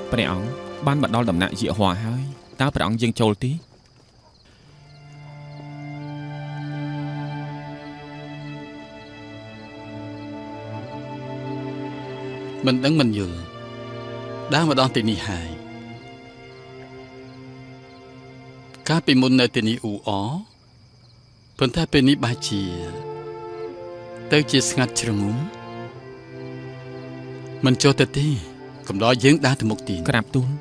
ព្រះអង្គបានមកដល់ដំណាក់យាហួរហើយតើព្រះអង្គយើងចូលទីមិនដឹងមិនយល់ដើរមកដល់ទីនេះហើយកាលពីមុននៅទីនេះអ៊ូអប៉ុន្តែពេលនេះបាជាទៅជាស្ងាត់ជ្រងំមិនចូលទៅទេកំដរយើងដើរទៅមុខទីក្រាបទូល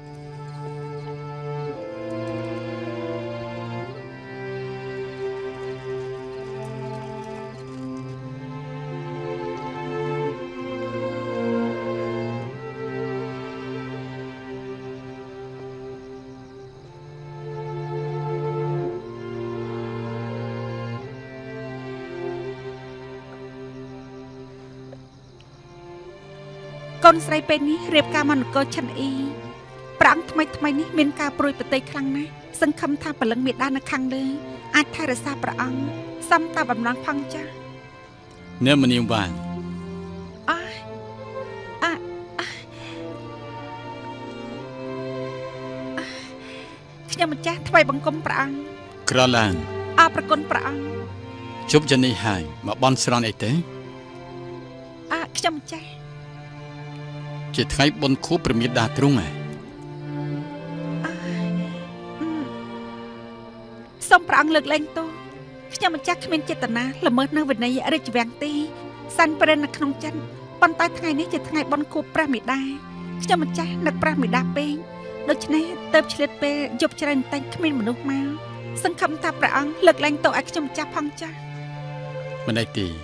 កូនស្រីពេលនេះរៀបការមកនគរឆិនអ៊ីប្រាំងថ្មីនេះមានការព្រួយប្រទេសខ្លាំងណាស់សង្ឃឹមថាព្រលឹងមេដានៅខាងលើអាចថែរក្សាព្រះអង្គសំតាបំណងផងចាស់អ្នកមនាងវ៉ាងខ្ញុំម្ចាស់ថ្វាយបង្គំព្រះអង្គក្រឡានអរព្រគុណព្រះអង្គជប់យ៉ាងនេះហើយមកបន់ស្រន់អីទេខ្ញុំម្ចាស់ជាថ្ងៃបុណ្យខួបព្រះមេដាទ្រង់សូមព្រះអង្គលើកលែងទោសខ្ញុំម្ចាស់គ្មានចេតនាល្មើសនៅវិន័យរាជវាំងទេសែនព្រេននៅក្នុងចិត្តប៉ុន្តែថ្ងៃនេះជាថ្ងៃបុណ្យខួបព្រះមេដាខ្ញុំម្ចាស់នឹកព្រះមេដាពេកដូច្នេះទៅឆ្លៀតពេលយប់ច្រើនតែគ្មានមនុស្សមកសង្ឃឹមថាព្រះអង្គលើកលែងទោសឲ្យខ្ញុំម្ចាស់ផងចាស់មិនអីទេ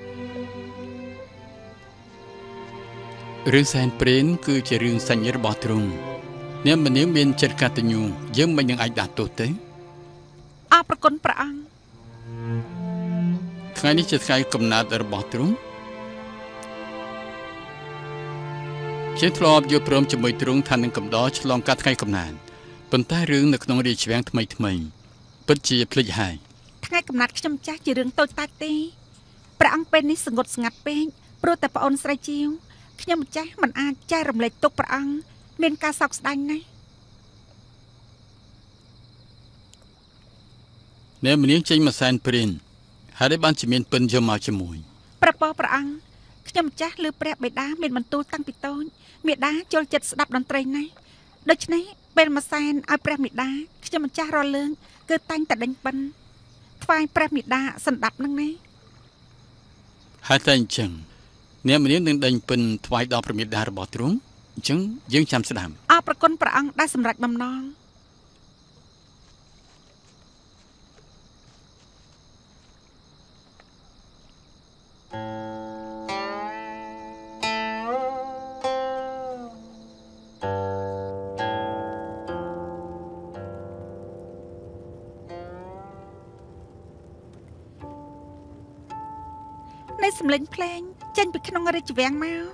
រឿងសែនព្រេនគឺជារឿងសញ្ញរបស់ទ្រង់អ្នកមនាងមានចិត្តកតញ្ញូយើងមិននឹងអាចដាស់ទោសទេអរព្រគុណព្រះអង្គថ្ងៃនេះជាថ្ងៃកំណើតរបស់ទ្រង់ជាធ្លាប់យល់ព្រមជាមួយទ្រង់ថានឹងកំដរឆ្លងកាត់ថ្ងៃកំណើតប៉ុន្តែរឿងនៅក្នុងរាជវាំងថ្មីពិតជាភ្លេចហើយថ្ងៃកំណើតខ្ញុំចាស់ជារឿងតូចតាចទេព្រះអង្គពេលនេះសង្កត់ស្ងាត់ពេកព្រោះតែប្អូនស្រីជាវខ្ញុំម្ចាស់មិនអាចចែករំលែកទុកព្រះអង្គមានការសោកស្ដាយណាស់អ្នកមនាងចេញមកសែនព្រេនហើយបានជាមានពិនយកមកជាមួយព្រះអង្គខ្ញុំម្ចាស់លើព្រះបិតាមានបន្ទូលតាំងពីតូចមេដាចូលចិត្តស្ដាប់តន្ត្រីណាស់ដូច្នេះពេលមកសែនឲ្យព្រះមេដាខ្ញុំម្ចាស់រលើងគឺតែងតែដេញពិនថ្វាយព្រះមេដាសន្តាប់នឹងណាហើយតែអញ្ចឹងអ្នកមនាងនឹងដេញពិនថ្វាយដល់ព្រះមេដារបស់ទ្រង់អញ្ចឹងយើងចាំស្ដាប់អរព្រគុណព្រះអង្គដែលសម្រេចបំណងនៃសម្លេងភ្លេងចេញពីក្នុងរាជវាំងមក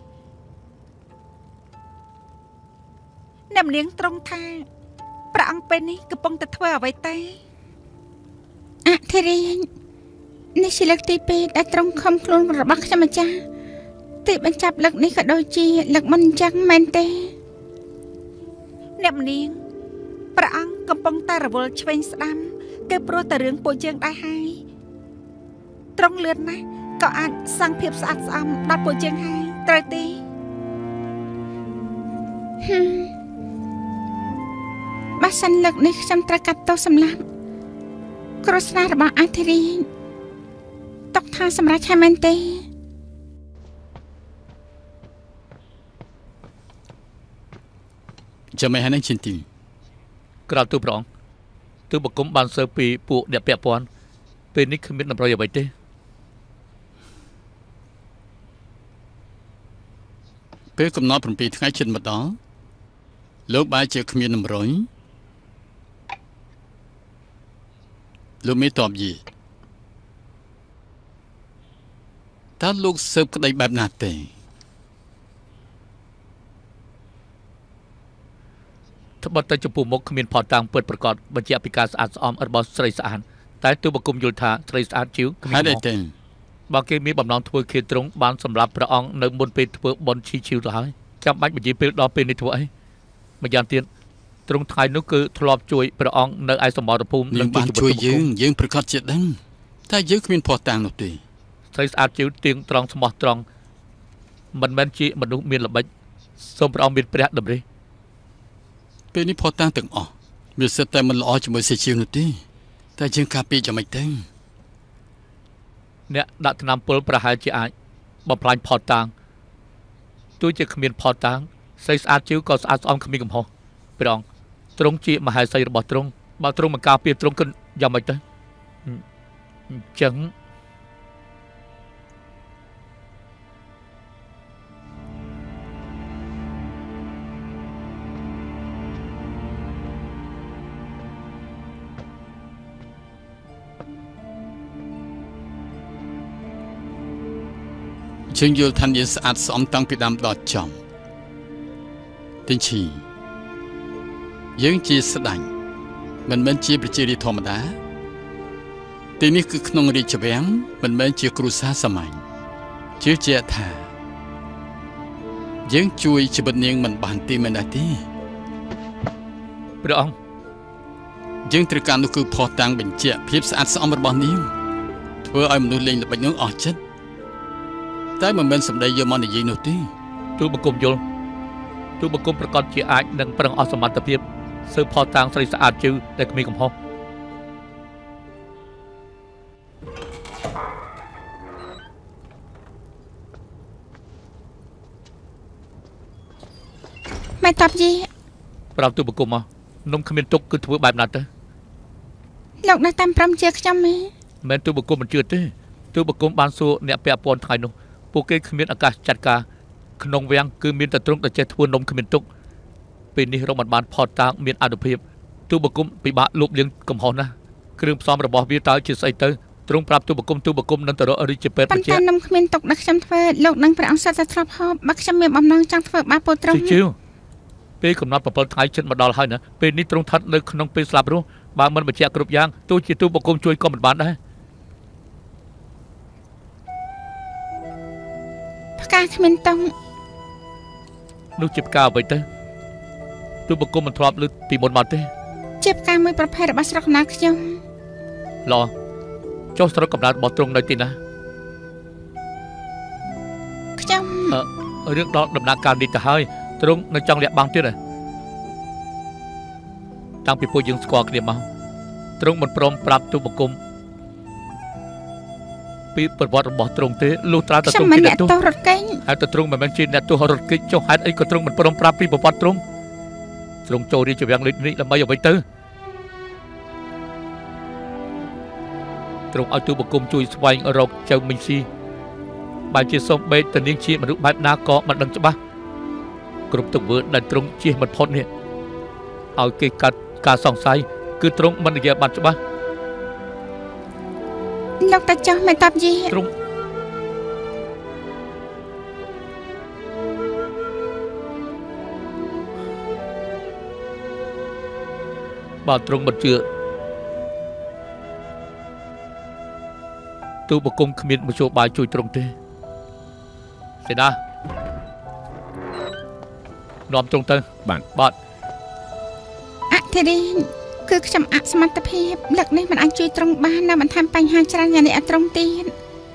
អ្នកនាងត្រង់ថាព្រះអង្គពេលនេះកំពុងតែធ្វើអ្វីទេអធិរាជនេះជាលើកទី2ដែលទ្រង់ខំខ្លួនរបស់ខ្ញុំម្ចាស់ទីបញ្ចប់លើកនេះក៏ដូចជាលើកមុនអញ្ចឹងមែនទេអ្នកនាងព្រះអង្គកំពុងតែរវល់ឆ្វេងស្ដាំគឺព្រោះតែរឿងពួកយើងដែរហើយត្រង់លឿនណាស់ក៏អាចសាងភាពស្អាតស្អំដល់ពួកយើងហើយត្រូវទេបើសិនលើកនេះខ្ញុំត្រូវកាត់ទោសសម្លាប់គ្រោះថ្នាក់របស់អធិរាជຕົកថាសម្រាប់ឆាមែនទេចាំមិនហើយនឹងជិនទីក្រៅទូព្រះអង្គទូបង្គំបានសើពីពួកអ្នកពាក់ព័ន្ធពេលនេះគ្មានតម្រុយអ្វីទេពេលកំណត់7ថ្ងៃជិតមកដល់លោកបែរជាគ្មានតម្រុយលោកមេតបយីតើលោកសើបក្តីបែបណាទេត្បិតតែចំពោះមុខគ្មានផតតាំងពិតប្រកបបញ្ជាក់ពីការស្អាតស្អំរបស់ស្រីស្អាតតែទូបង្គំយល់ថាស្រីស្អាតជីវគ្មានទេបើគេមានបំណងធ្វើខៀនត្រង់បានសម្រាប់ព្រះអង្គនៅមុនពេលធ្វើបុណ្យឈីឈីវទៅហើយចាំបាច់បញ្ជាពេលដល់ពេលនេះធ្វើអីម្យ៉ាងទៀតទ្រង់ថ្ងៃនោះគឺធ្លាប់ជួយព្រះអង្គនៅឯសមរភូមិនិងជួយយើងប្រកាសជាដឹងតែយើងគ្មានភ័ស្តុតាងនោះទេស្រីស្អាតជីវទៀងត្រង់ស្មោះត្រង់មិនមែនជាមនុស្សមានល្បិចសូមព្រះអង្គមានព្រះតម្រិះពេលនេះភ័ស្តុតាងទាំងអស់វាសិតតែមិនល្អជាមួយសេជាវនោះទេតែយើងការពារយ៉ាងម៉េចទៅអ្នកដាក់ថ្នាំពុលប្រហែលជាអាចបំផ្លាញផតតាំងទោះជាគ្មានផតតាំងស្រីស្អាតជីវក៏ស្អាតស្អំគ្មានកំហុសព្រះអង្គទ្រង់ជាមហេសីរបស់ទ្រង់បើទ្រង់មិនការពារទ្រង់គិនយ៉ាងម៉េចទៅអញ្ចឹងយើងយល់ថាយើងស្អាតស្អំតាំងពីដើមដល់ចំទិញឈីយើងជាស្ដេចមិនមែនជាប្រជារាស្ត្រធម្មតាទីនេះគឺក្នុងរាជវាំងមិនមែនជាគ្រួសារសាមញ្ញជឿជាក់ថាយើងជួយជីវិតនាងមិនបានទេមែនទេព្រះអង្គយើងត្រូវការនោះគឺភ័ស្តុតាងបញ្ជាក់ភាពស្អាតស្អំរបស់នាងធ្វើឲ្យមនុស្សលេងល្បិចនោះអស់ចិត្តតែមិនមែនសម្ដីយកមកនិយាយនោះទេទូបង្គំយល់ទូបង្គំប្រកាសជាអាចនឹងប្រឹងអស់សមត្ថភាពស៊ើបផតតាំងស្រីស្អាតជឿដែលគ្មានកំហុសម៉ែតាប់យីប្រាប់ទូបង្គំមកនំគ្មានទុកគឺធ្វើបែបណាទៅលោកនៅតាមព្រមជាខ្ញុំមែនទូបង្គំមិនជឿទេទូបង្គំបានសួរអ្នកពាក់ព័ន្ធថ្ងៃនោះពួកគេគ្មានឱកាសចាត់ការក្នុងវាំងគឺមានតែទ្រង់តែចេះធ្វើនំគ្មានទុកពេលនេះរកមិនបានផតតាំងមានអនុភាពទូបង្គំពិបាកលុបលាងកំហុសណាស់គ្រឿងផ្សំរបស់វាតើជាស្អីទៅទ្រង់ប្រាប់ទូបង្គំនឹងទៅរករាជពេទ្យបញ្ជាក់នំគ្មានទុកដែលខ្ញុំធ្វើលោកនឹងព្រះអង្គសិតតែធ្លាប់ហូបបើខ្ញុំមានបំណងចង់ធ្វើបាបពោទ្រង់ជឿពេលកំណត់7ថ្ងៃជិតមកដល់ហើយណាពេលនេះទ្រង់ស្ថិតនៅក្នុងពេលស្លាប់រស់បើមិនបញ្ជាក់គ្រប់យ៉ាងទោះជាទូបង្គំជួយក៏មិនបានដែរផ្កាគ្មានតុងនោះជាផ្កាអ្វីទៅទូបង្គំមិនធ្លាប់ឮពីមុនមកទេជាផ្កាមួយប្រភេទរបស់ស្រុកណាខ្ញុំល្អចុះស្រុកកំណើតរបស់ទ្រង់នៅទីណាខ្ញុំរឿងដល់ដំណាក់កាលនេះទៅហើយទ្រង់នៅចង់លាក់បាំងទៀតតាំងពីពួកយើងស្គាល់គ្នាមកទ្រង់មិនព្រមប្រាប់ទូបង្គំពីប្រវត្តិរបស់ទ្រង់ទេលុះត្រាតែទ្រង់ជាអ្នកទោសរត់កេងហើយតែទ្រង់មិនមែនជាអ្នកទោសរត់គេចចុះហេតុអីក៏ទ្រង់មិនព្រមប្រាប់ពីប្រវត្តិទ្រង់ចូលរាជវាំងនេះដើម្បីអ្វីទៅទ្រង់ឲ្យទូបង្គំជួយស្វែងរកចៅមីងស៊ីបើជាសំបេតតនាងជាមនុស្សបែបណាក៏មិនដឹងច្បាស់គ្រប់ទង្វើដែលទ្រង់ជៀសមិនផុតនេះឲ្យគេកាត់ការសង្ស័យគឺទ្រង់មិននិយាយបានច្បាស់លោកតាចុះមេតាប់យីទ្រង់បើទ្រង់មិនជឿទូបង្គំគ្មានមធ្យោបាយជួយទ្រង់ទេសេនានាំទ្រង់ទៅបាទអធិរាជគឺខ្ញុំអសមត្ថភាពលឹកនេះមិនអាចជួយទ្រង់បាននៅបន្ថែមបញ្ហាច្រើនយ៉ាងនេះអត់ទ្រង់ទៀត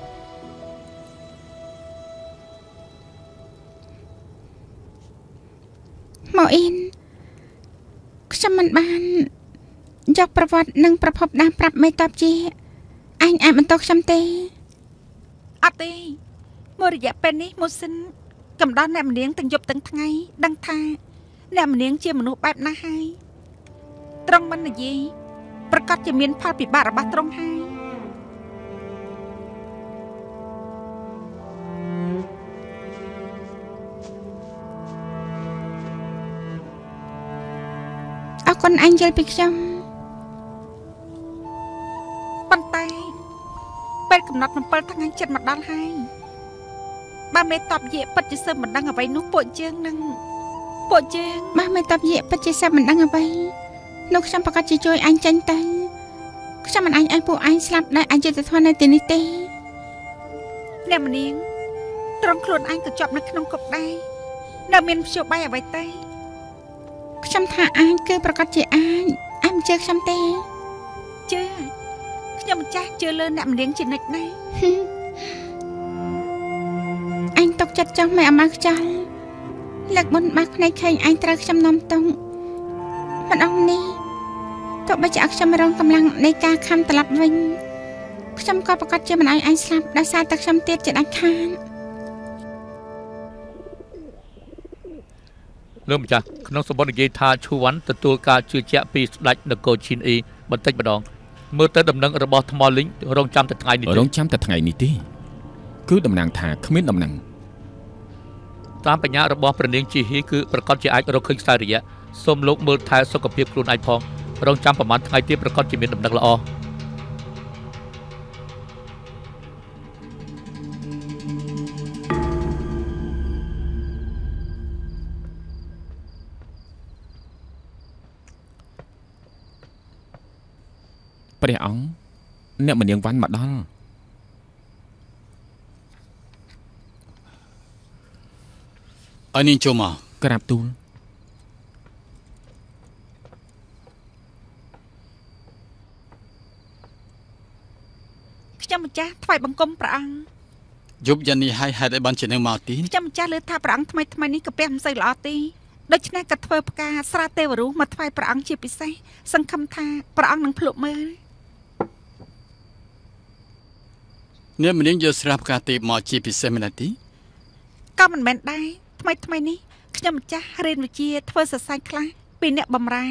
មកអ៊ីនខ្ញុំមិនបានយកប្រវត្តិនិងប្រភពដើមប្រាប់មេតាប់ជាអញអាចបន្តខ្ញុំទេអត់ទេមួយរយៈពេលនេះម៉ូសិនកំដរអ្នកម្នាងទាំងយប់ទាំងថ្ងៃដឹងថាអ្នកម្នាងជាមនុស្សបែបណាហើយទ្រង់មិននិយាយប្រកាសជាមានផលពិបាករបស់ទ្រង់ហើយអរគុណអញយល់ពីខ្ញុំប៉ុន្តែពេលកំណត់7ថ្ងៃចិត្តមកដល់ហើយបើមេតបយេពិតជាសើបមិនដឹងអ្វីនោះពួកយើងបើមេតបយេពិតជាសើបមិនដឹងអ្វីនោះខ្ញុំប្រកាសជាជួយអញចេញទៅខ្ញុំមិនអញឲ្យពួកអញស្លាប់ដោយអយុត្តិធម៌នៅទីនេះទេអ្នកម្នាងត្រង់ខ្លួនអញក៏ជាប់នៅក្នុងគុកដែរនៅមានព្យោបាយអ្វីទេខ្ញុំថាអាចគឺប្រកាសជាអាចមិនជឿខ្ញុំទេជឿខ្ញុំម្ចាស់ជឿលើអ្នកម្នាងជានិច្ចណាស់អញຕົកចិត្តចង់មិនអាម៉ៅខ្ចោលលើកមុនបាក់ភ្នែកឃើញអញត្រូវខ្ញុំនំតុងម្ដងនេះទោះបីជាខ្ញុំរងកម្លាំងនៃការខំត្រឡប់វិញខ្ញុំក៏ប្រកាសជាមិនឲ្យអញស្លាប់ដោយសារតែខ្ញុំទៀតជាដាច់ខាតលោកម្ចាស់ក្នុងសម្បត្តិនិយាយថាឈូវ៉ាន់ទទួលការជឿជាក់ពីស្ដេចនគរឈីនអ៊ីបន្តិចម្ដងមើលទៅដំណឹងរបស់ថ្មលីងរងចាំតែថ្ងៃនេះទេគឺតំណាងថាគ្មានដំណឹងតាមបញ្ញារបស់ព្រះនាងជីហ៊ីគឺប្រកាសជាអាចរកឃើញខ្សែរយៈសូមលោកមើលថែសុខភាពខ្លួនឯងផងរងចាំប្រហែលថ្ងៃទៀតប្រកាសជាមានដំណឹងល្អព្រះអង្គអ្នកម្នាងវ៉ាន់មកដល់អើនាងចូលមកក្រាបទូលខ្ញុំម្ចាស់ថ្វាយបង្គំព្រះអង្គយប់យ៉ាងនេះហើយហេតុអីបានជានឹងមកទីខ្ញុំម្ចាស់លើថាព្រះអង្គថ្មីនេះកាពះមិនសូវល្អទេដូច្នេះក៏ធ្វើផ្កាស្រាទេវរូបមកថ្វាយព្រះអង្គជាពិសេសសង្ឃឹមថាព្រះអង្គនឹងភ្លុកមើលអ្នកម្នាងយកស្រាផ្កាទេពមកជាពិសេសមែនទេក៏មិនមែនដែរថ្មីនេះខ្ញុំម្ចាស់រៀនវិជ្ជាធ្វើសរសៃខ្លះពីអ្នកបម្រើ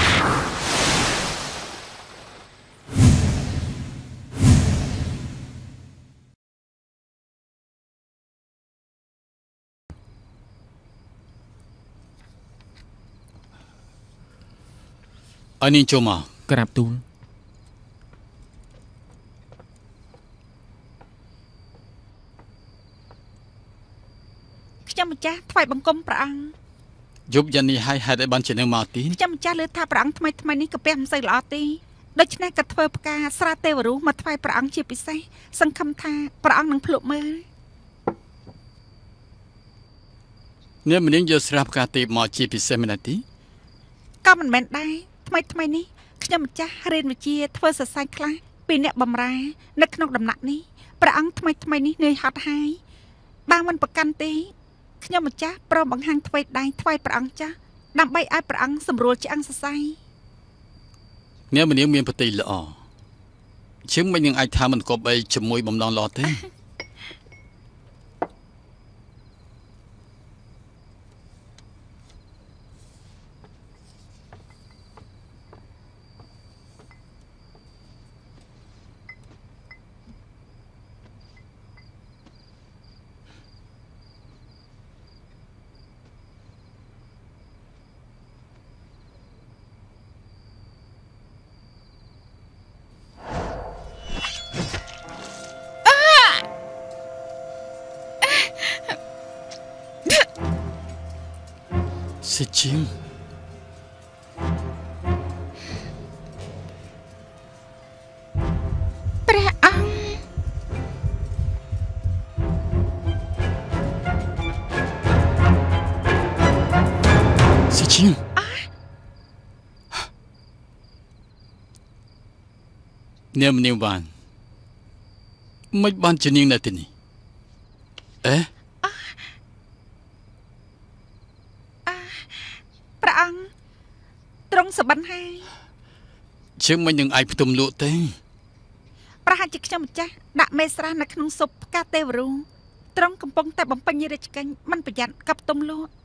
អើនាងចូលមកក្រាបទូលខ្ញុំម្ចាស់ថ្វាយបង្គំព្រះអង្គយប់យ៉ាងនេះហើយហេតុអីបានជានឹងមកទីខ្ញុំម្ចាស់លើថាព្រះអង្គថ្មីនេះកាពះមិនសូវល្អទេដូច្នេះក៏ធ្វើផ្កាស្រាទេវរូបមកថ្វាយព្រះអង្គជាពិសេសសង្ឃឹមថាព្រះអង្គនឹងភ្លុកមើលអ្នកម្នាងយកស្រាផ្កាទេពមកជាពិសេសមែនទេក៏មិនមែនដែរថ្មីនេះខ្ញុំម្ចាស់រៀនវិជ្ជាធ្វើសរសៃខ្លះពីអ្នកបម្រើនៅក្នុងដំណាក់នេះព្រះអង្គថ្មីនេះនឿយហត់ហើយបើមិនប្រកាន់ទេខ្ញុំម្ចាស់ព្រមបង្ហាញថ្វីដៃថ្វាយព្រះអង្គចាស់ដើម្បីឲ្យព្រះអង្គសម្រួលឆ្អឹងសរសៃអ្នកម្នាងមានប្រតិល្អជាងមិននឹងអាចថាមិនគប់អីជាមួយបំណងល្អទេសេជាងព្រះអង្គសេជាងអ្នកម្នាងបានមិនបានជានាងនៅទីនេះអេព្រះអង្គទ្រង់សបិនហើយជាងមិននឹងអាចផ្ទុំលក់ទេប្រហែលជាខ្ញុំម្ចាស់ដាក់មេស្រានៅក្នុងស៊ុបផ្កាទេវរូទ្រង់កំពុងតែបំពេញរាជកិច្ចមិនប្រយ័ត្នកັບផ្ទុំលក់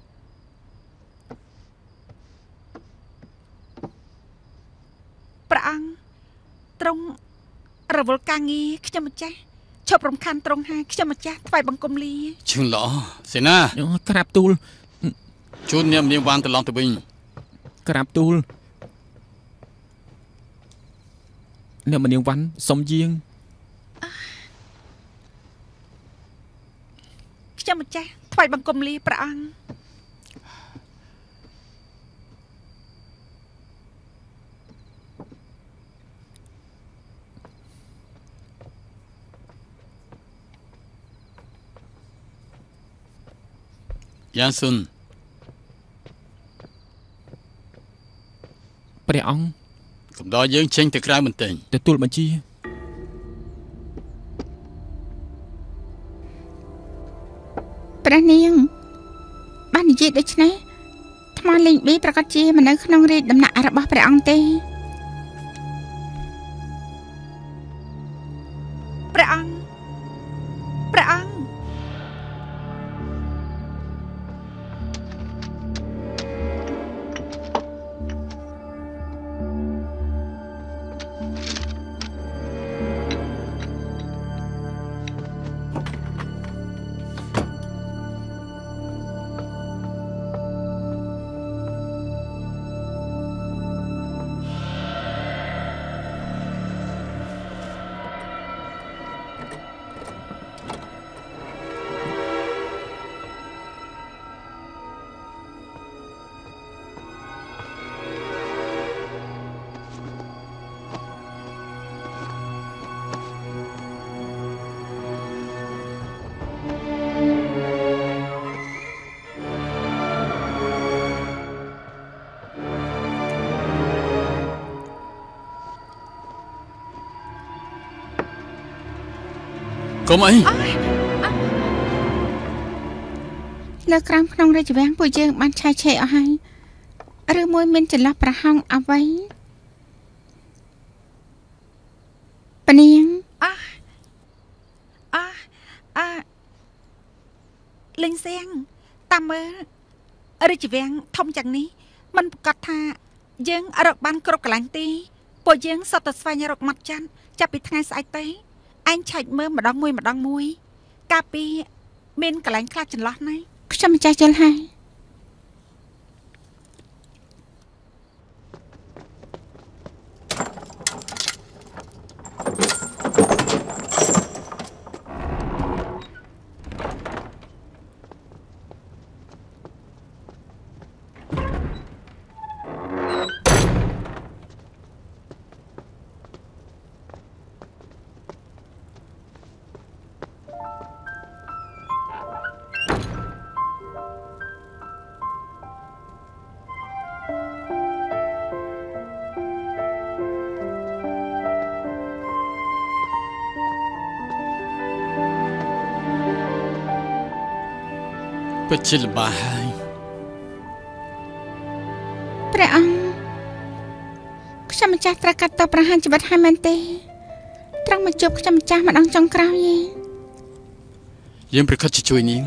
ព្រះអង្គទ្រង់រវល់ការងារខ្ញុំម្ចាស់ឈប់រំខានទ្រង់ហើយខ្ញុំម្ចាស់ថ្វាយបង្គំលាជឿល្អសេនាក្រាបទូលជូនអ្នកម្នាងវ៉ាន់ត្រឡងទៅវិញក្រាបទូលអ្នកម្នាងវ៉ាន់សុំយាងខ្ញុំម្ចាស់ថ្វាយបង្គំលាព្រះអង្គយ៉ាងសុនអង្គកំដរយើងចេញទៅក្រៅបន្តិចទទួលបញ្ជាព្រះនាងបាននិយាយដូច្នេះថ្មលេងប៊ីប្រកាសជាមិននៅក្នុងរាជដំណាក់របស់ព្រះអង្គទេព្រះអង្គព្រះអង្គកុំអីលើក្រោមក្នុងរាជវាំងពួកយើងបានឆាយឆេរអស់ហើយឬមួយមានចន្លោះប្រហោងអ្វីពនាងលេងសៀងតាមមើលរាជវាំងធំយ៉ាងនេះมันប្រកាសថាយើងរកបានគ្រប់កន្លែងទេពួកយើងសតតែស្វែងរកមាត់ច័ន្ទចាប់ពីថ្ងៃស្អែកទៅឯងឆែកមើលម្ដងមួយកាលពីមានកន្លែងខ្លះចន្លោះណាខ្ញុំម្ចាស់យល់ហើយពិតជាលំបាកហើយព្រះអង្គខ្ញុំម្ចាស់ត្រូវកាត់តប្រហារជីវិតហើយមែនទេត្រង់មកជួបខ្ញុំម្ចាស់ម្ដងចុងក្រោយទេយើងប្រកាសជាជួយនាង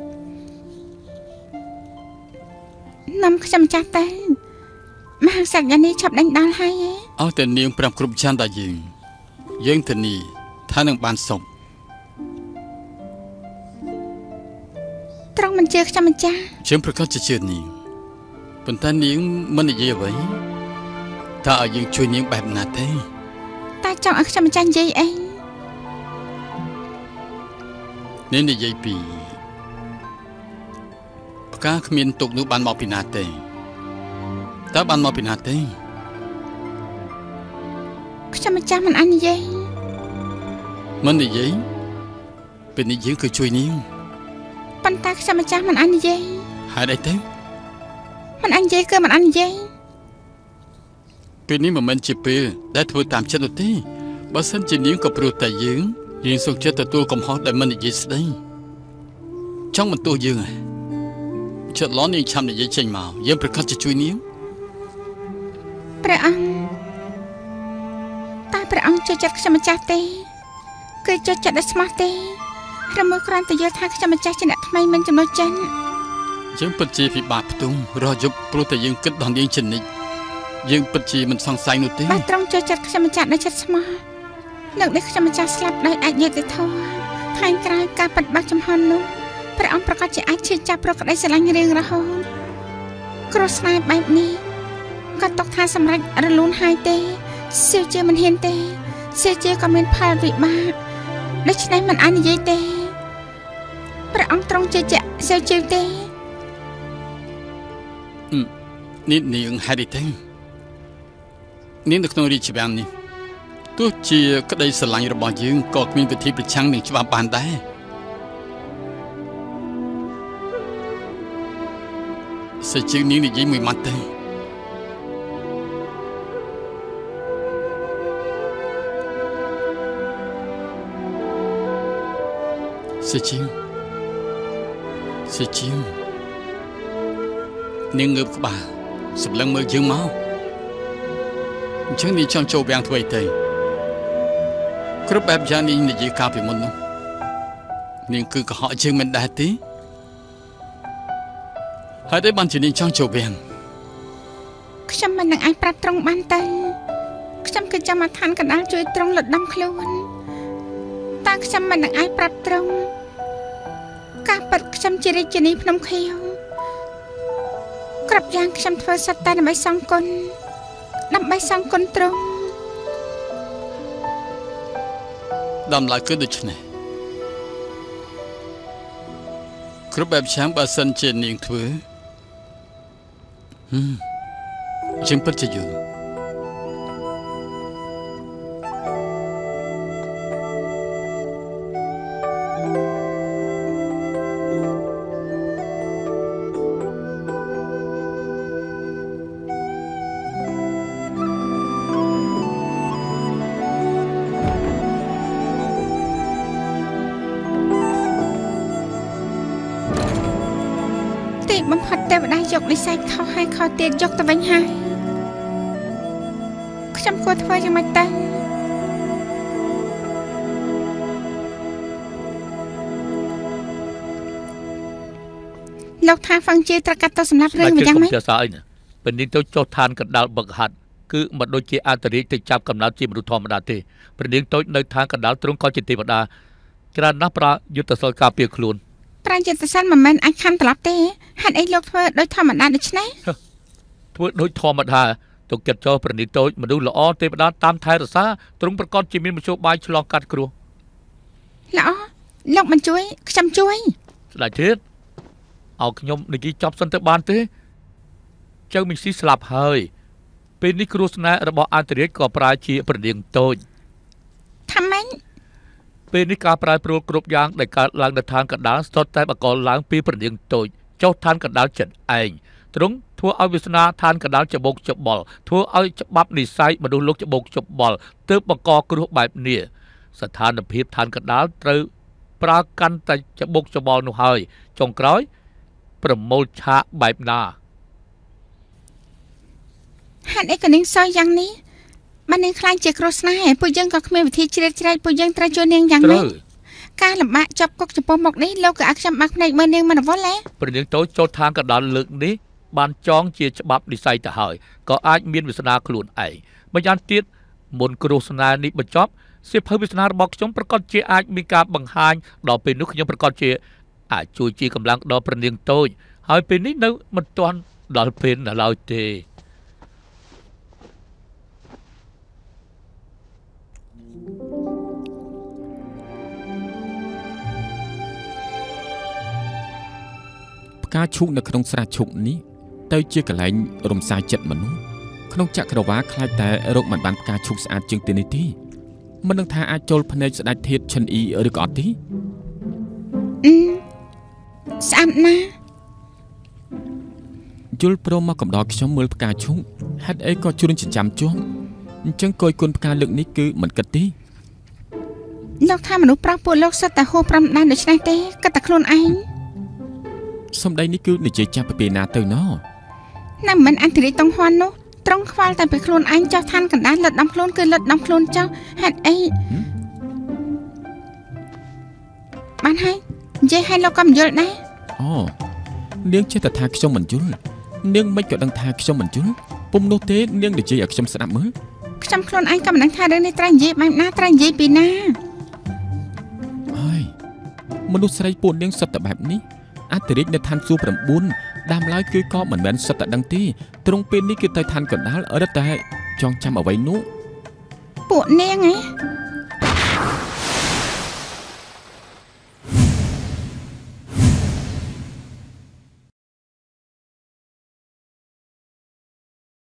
នាំខ្ញុំម្ចាស់ទៅមហាក្សត្រយ៉ាងនេះឈប់ដេញដោលហើយទេអស់តែនាងប្រាប់គ្រប់ចាំដល់យើងធានាថានឹងបានសុខត្រង់មិនជឿខ្ញុំម្ចាស់យើងប្រកាសជាជឿនាងប៉ុន្តែនាងមិននិយាយអ្វីថាឲ្យយើងជួយនាងបែបណាទេតែចង់ឲ្យខ្ញុំម្ចាស់និយាយអីនាងនិយាយពីផ្កាគ្មានទុកនោះបានមកពីណាទេតើបានមកពីណាទេខ្ញុំម្ចាស់មិនអញនិយាយមិននិយាយពេលនេះយើងគឺជួយនាងប៉ុន្តែខ្ញុំម្ចាស់មិនអញនិយាយហេតុអីទៅមិនអញនិយាយគឺមិនអញនិយាយពេលនេះមិនមែនជាពេលដែលធ្វើតាមចិត្តនោះទេបើសិនជានាងក៏ព្រោះតែយើងសុខចិត្តទទួលកំហុសដែលមិននិយាយស្ដីចង់បន្ទោសយើងហ៎ចិត្តឡននាងឆាំនិយាយចេញមកយើងប្រកាសជាជួយនាងព្រះអង្គតែព្រះអង្គជួយចិត្តខ្ញុំម្ចាស់ទេគឺជួយចិត្តឲ្យស្មោះទេឬមួយគ្រាន់តែយល់ថាខ្ញុំម្ចាស់ជាអ្នកថ្មីមិនចំណុចចិនយើងពិតជាពិបាកផ្ទុំរស់យប់ព្រោះតែយើងគិតដល់នាងជានិច្ចយើងពិតជាមិនសង្ស័យនោះទេបើត្រង់ជួយចិត្តខ្ញុំម្ចាស់ដោយចិត្តស្មោះលើកនេះខ្ញុំម្ចាស់ស្លាប់ដោយអាចយុត្តិធម៌ថ្ងៃក្រោយការបាត់បង់ចំហនោះព្រះអង្គប្រកាសជាអាចឈឺចាប់ប្រក្តីស្រឡាញ់រៀងរហូតគ្រោះស្នេហ៍បែបនេះក៏តកថាសម្រេចរលូនហើយទេសៀវជាមិនហ៊ានទេសៀវជាក៏មានផលវិបាកដូច្នេះមិនអាចនិយាយទេព្រះអង្គត្រង់ជឿជាក់សៀវជាទេនេះនាងហេតុអីទេនាងនៅក្នុងរាជវាំងនេះទោះជាក្តីស្រឡាញ់របស់យើងក៏គ្មានវិធីប្រឆាំងនឹងច្បាប់បានដែរសិជានាងនិយាយមួយម៉ាត់ទៅជាងនាងងើបក្បាលសម្លឹងមើលយើងមកអញ្ចឹងនាងចង់ចូលវាំងធ្វើអីទៅគ្រប់បែបយ៉ាងនាងនិយាយកាលពីមុននោះនាងគឺកុហកយើងមិនដែរទេហើយតែបានជានាងចង់ចូលវាំងខ្ញុំមិននឹងអាចប្រាប់ត្រង់បានទៅខ្ញុំគឺចាំមកឋានកណ្ដាលជួយត្រង់លត់ដំខ្លួនតែខ្ញុំមិននឹងអាចប្រាប់ត្រង់ការប៉ັດខ្ញុំជារាជិនីភ្នំខៀវគ្រប់យ៉ាងខ្ញុំធ្វើសត្វតែដើម្បីសងគុណត្រង់ដំឡើងគឺដូច្នេះគ្រប់បែបយ៉ាងបើសិនជានាងធ្វើជាងពិតជាយល់បំផុតទេវតាយកនិស្ស័យខុសហើយខុសទៀតយកទៅវិញហើយខ្ញុំគួរធ្វើយ៉ាងម៉េចទៅលោកថាហ្វាំងជាត្រូវកាត់ទៅសម្រាប់រឿងយ៉ាងម៉េចជាសើអីពេលនេះទៅចុះឋានកណ្ដាលបឹកហាត់គឺមិនដូចជាអន្តរាជទៅចាប់កំណើតជាមនុស្សធម្មតាទេព្រះនាងតូចនៅឋានកណ្ដាលទ្រង់ក៏ជាទេវតាច្រើនណាស់ប្រាយុទ្ធសិលការពារខ្លួនប្រាយុទ្ធសិលមិនមែនអាចខំត្រឡប់ទេហេតុអីលោកធ្វើដូចធម្មតាដូច្នេះធ្វើដូចធម្មតាទុកចិត្តចោលព្រះនាងតូចមនុស្សល្អទេវតាតាមថែរក្សាទ្រង់ប្រកាសជាមានមធ្យោបាយឆ្លងកាត់គ្រោះល្អលោកមិនជួយខ្ញុំជួយស្ដេចធាតុឲ្យខ្ញុំនិយាយចប់សិនទៅបានទេចៅមីស៊ីស្លាប់ហើយពេលនេះគ្រោះស្នេហ៍របស់អន្តរាជក៏ប្រែជាព្រះនាងតូចថាម៉េចពេលនេះការប្រែប្រួលគ្រប់យ៉ាងដែលកើតឡើងនៅឋានកណ្ដាលស្ទើរតែបង្កឡើងពីព្រះនាងតូចចុះឋានកណ្ដាលចិត្តឯងទ្រង់ធ្វើឲ្យវាសនាឋានកណ្ដាលច្បោកច្បល់ធ្វើឲ្យច្បាប់និស្ស័យមនុស្សលោកច្បោកច្បល់ទើបបង្កគ្រោះបែបនេះស្ថានភាពឋានកណ្ដាលត្រូវប្រើកាន់តែច្បោកច្បល់នោះហើយចុងក្រោយប្រមូលឆាកបែបណាហេតុអីក៏នាងសោយយ៉ាងនេះបាននាងខ្លាចជាគ្រោះស្នេហ៍ពួកយើងក៏គ្មានវិធីជ្រៀតជ្រែកពួកយើងត្រូវជួយនាងយ៉ាងម៉េចការលំបាកចាប់គុកចំពោះមុខនេះលោកក៏ឲ្យខ្ញុំបាក់ភ្នែកមើលនាងមិនរវល់ទេព្រះនាងតូចចូលឋានកណ្ដាលលើកនេះបានចងជាច្បាប់និស្ស័យទៅហើយក៏អាចមានវាសនាខ្លួនឯងម្យ៉ាងទៀតមុនគ្រោះស្នេហ៍នេះបញ្ចប់សៀវភៅវាសនារបស់ខ្ញុំប្រកាសជាអាចមានការបង្ហាញដល់ពេលនោះខ្ញុំប្រកាសជាអាចជួយជាកម្លាំងដល់ព្រះនាងតូចហើយពេលនេះនៅមិនទាន់ដល់ពេលនៅឡើយទេផ្កាឈូកនៅក្នុងស្រះឈូកនេះទៅជាកន្លែងរំសាយចិត្តមនុស្សក្នុងចក្រវាឡខ្លាចតែរកមិនបានផ្កាឈូកស្អាតជាងទីនេះទេមិននឹងថាអាចចូលភ្នែកស្ដេចធាតុឈិនអ៊ីឬក៏អត់ទេស្អាតណាស់យល់ព្រមមកកំដរខ្ញុំមើលផ្កាឈូកហេតុអីក៏ជួនចិញ្ចាំជាប់អញ្ចឹងគយគុណផ្កាលើកនេះគឺមិនគិតទេលោកថាមនុស្សប្រុសពួកលោកសិតតែហួសប្រំដានដូច្នេះទេគិតតែខ្លួនឯងសម្ដីនេះគឺនិយាយចាប់ពីពេលណាទៅណោណាមិនអន្តរាជតុងហ៊ាន់នោះត្រង់ខ្វល់តែពីខ្លួនឯងចោះឋានកណ្ដាលលត់ដំខ្លួនគឺលត់ដំខ្លួនចោះហេតុអីបានហើយនិយាយឲ្យលោកក៏មិនយល់ដែរអូនាងចេះតែថាខ្ញុំមិនយល់នាងមិនក៏ដឹងថាខ្ញុំមិនយល់ពុំនោះទេនាងនិយាយឲ្យខ្ញុំស្ដាប់មើលខ្ញុំខ្លួនឯងក៏មិនដឹងថារឿងនេះត្រូវនិយាយបែបណាត្រូវនិយាយពីណាហើយមនុស្សស្រីពួកនាងសុទ្ធតែបែបនេះអន្តរាជនៅឋានសួគ៌9ដើមឡើយគឺក៏មិនមែនសុទ្ធតែដឹងទេត្រង់ពេលនេះគឺទៅឋានកណ្ដាលរត់តែចងចាំអ្វីនោះពួកនាង